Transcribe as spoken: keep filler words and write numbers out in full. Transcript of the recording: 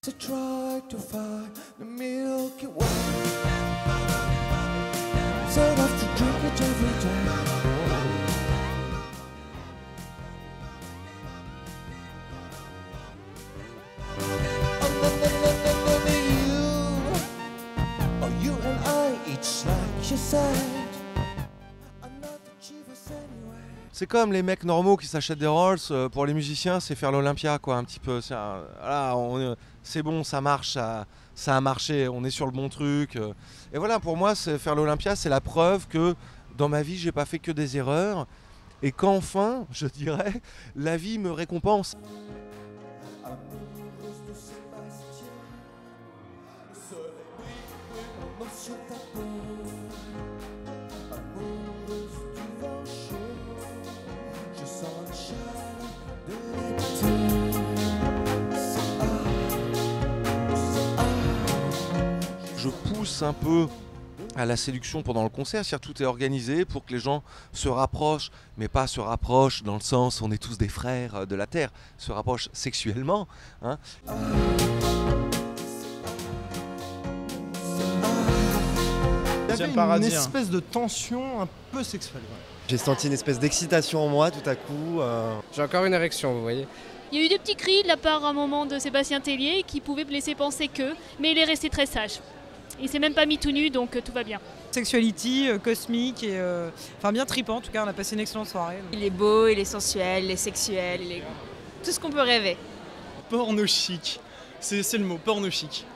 C'est comme les mecs normaux qui s'achètent des Rolls. Pour les musiciens, c'est faire l'Olympia, quoi, un petit peu. C'est, un, voilà, on, c'est bon, ça marche, ça, ça a marché, on est sur le bon truc. Et voilà, pour moi, c'est, faire l'Olympia, c'est la preuve que dans ma vie, j'ai pas fait que des erreurs. Et qu'enfin, je dirais, la vie me récompense. Je pousse un peu à la séduction pendant le concert, c'est-à-dire tout est organisé pour que les gens se rapprochent, mais pas se rapprochent dans le sens on est tous des frères de la terre, se rapprochent sexuellement. Hein. Il y avait une espèce de tension un peu sexuelle. Ouais. J'ai senti une espèce d'excitation en moi tout à coup. Euh... J'ai encore une érection, vous voyez. Il y a eu des petits cris de la part à un moment de Sébastien Tellier qui pouvaient me laisser penser que, mais il est resté très sage. Il s'est même pas mis tout nu, donc euh, tout va bien. Sexuality, euh, cosmique, et, euh, enfin bien trippant en tout cas, on a passé une excellente soirée. Il est beau, il est sensuel, il est sexuel, il est tout ce qu'on peut rêver. Porno chic, c'est, c'est le mot, porno chic.